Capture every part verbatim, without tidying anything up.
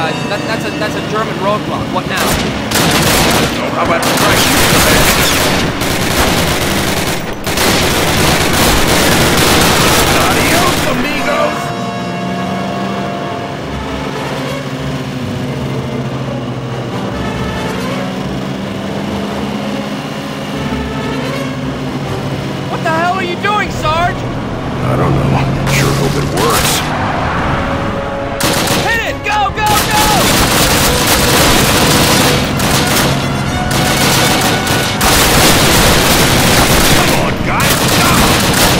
apologize. That, that's a that's a German roadblock. What now? Oh, how about the strike? Adios, amigos! What the hell are you doing, Sarge? I don't know. Sure hope it works. Hit it! Go, go, go! Come on, guys, stop!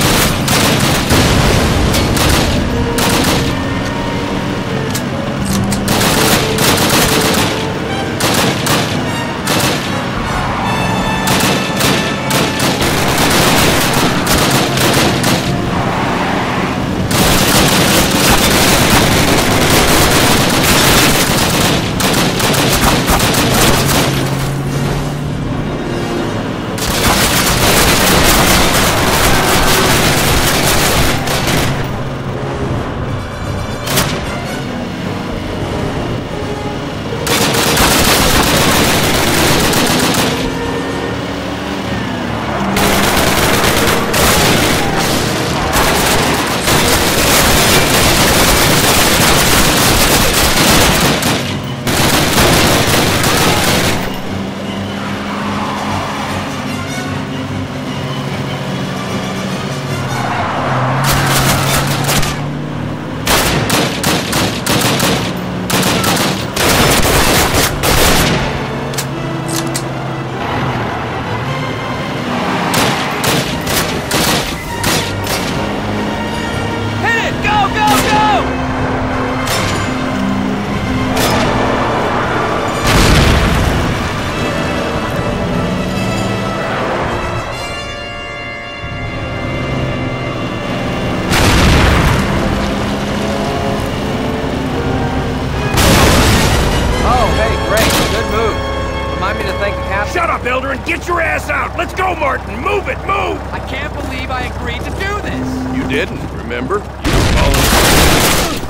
Shut up, Elder, and get your ass out! Let's go, Martin! Move it, move! I can't believe I agreed to do this! You didn't, remember? You volunteered.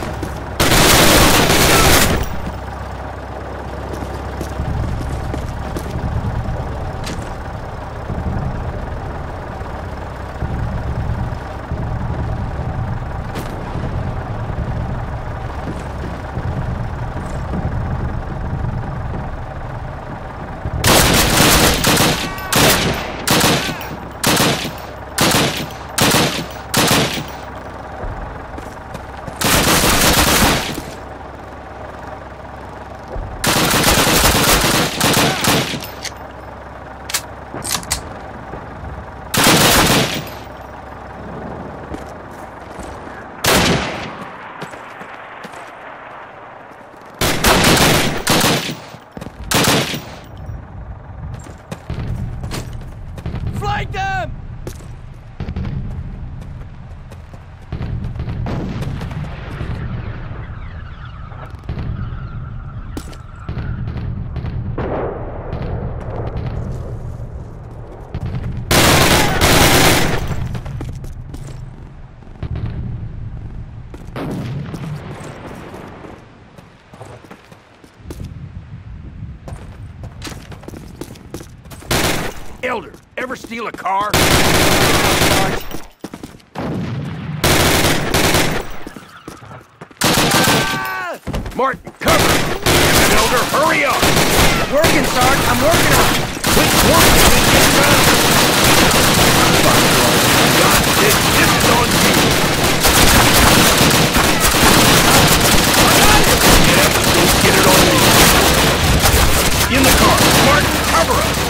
Flank them! Elder, ever steal a car? Ah! Martin, cover! Elder, hurry up! Working, Sarge. I'm working on it. Quit working and get done! God, this, this is on you! Yeah, let's get it on me. In the car! Martin, cover us!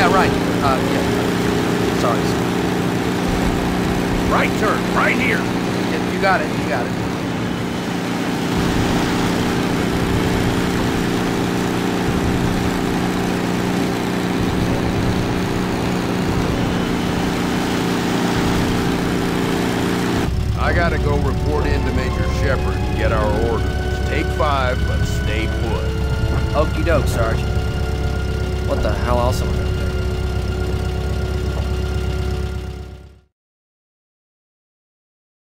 Yeah, right. Uh, yeah. Sorry. Right turn, right here. Yeah, you got it, you got it. I gotta go report in to Major Shepard and get our orders. Take five, but stay put. Okie doke, Sarge. What the hell else am I